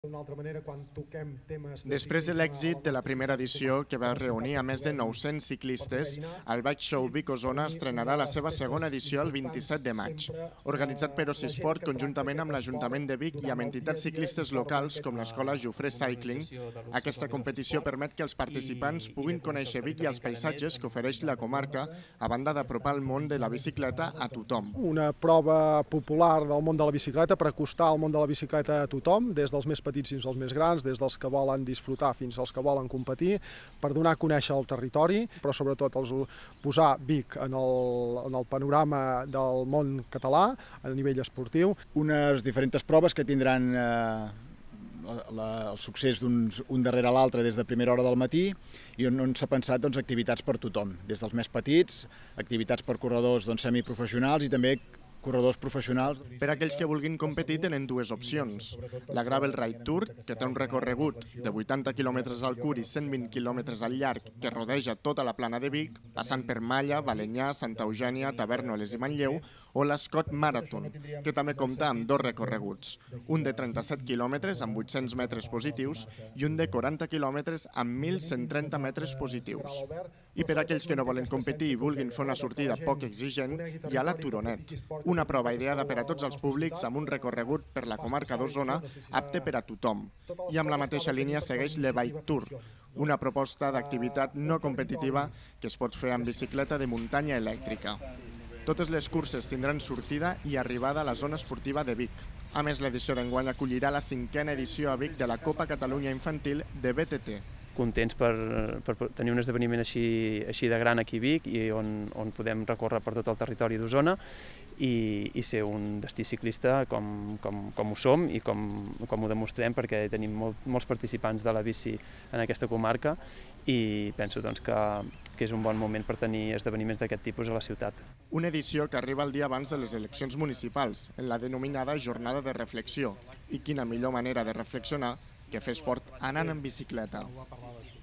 D'una altra manera, quan toquem temes... Després de l'èxit de la primera edició, que va reunir a més de 900 ciclistes, el Bike Show Vic Osona estrenarà la seva segona edició el 27 de maig. Organitzat per Ocisport conjuntament amb l'Ajuntament de Vic i amb entitats ciclistes locals com l'escola Jofré Cycling, aquesta competició permet que els participants puguin conèixer Vic i els paisatges que ofereix la comarca, a banda d'apropar el món de la bicicleta a tothom. Una prova popular del món de la bicicleta per acostar el món de la bicicleta a tothom, des dels més petits fins als més grans, des dels que volen disfrutar fins als que volen competir, per donar a conèixer el territori, però sobretot posar Vic en el panorama del món català a nivell esportiu. Unes diferents proves que tindran el succés un darrere l'altre des de primera hora del matí i on s'ha pensat activitats per tothom, des dels més petits, activitats per corredors semiprofessionals i també corredors professionals. Per aquells que vulguin competir tenen dues opcions. La Gravel Ride Tour, que té un recorregut de 80 km al curt i 120 km al llarg que rodeja tota la plana de Vic, passant per Malla, Balenyà, Santa Eugènia, Tavèrnoles i Manlleu, o l'Escot Marathon, que també compta amb dos recorreguts, un de 37 km amb 800 metres positius i un de 40 km amb 1.130 metres positius. I per aquells que no volen competir i vulguin fer una sortida poc exigent, hi ha la Turonet, una prova ideada per a tots els públics amb un recorregut per la comarca d'Osona apte per a tothom. I amb la mateixa línia segueix l'E-Bike Tour, una proposta d'activitat no competitiva que es pot fer amb bicicleta de muntanya elèctrica. Totes les curses tindran sortida i arribada a la zona esportiva de Vic. A més, l'edició d'enguany acollirà la 5a edició a Vic de la Copa Catalunya Infantil de BTT. Contents per tenir un esdeveniment així de gran aquí a Vic i on podem recórrer per tot el territori d'Osona i ser un destí ciclista com ho som i com ho demostrem, perquè tenim molts participants de la bici en aquesta comarca i penso que és un bon moment per tenir esdeveniments d'aquest tipus a la ciutat. Una edició que arriba el dia abans de les eleccions municipals, en la denominada Jornada de Reflexió. I quina millor manera de reflexionar que fer esport anant en bicicleta.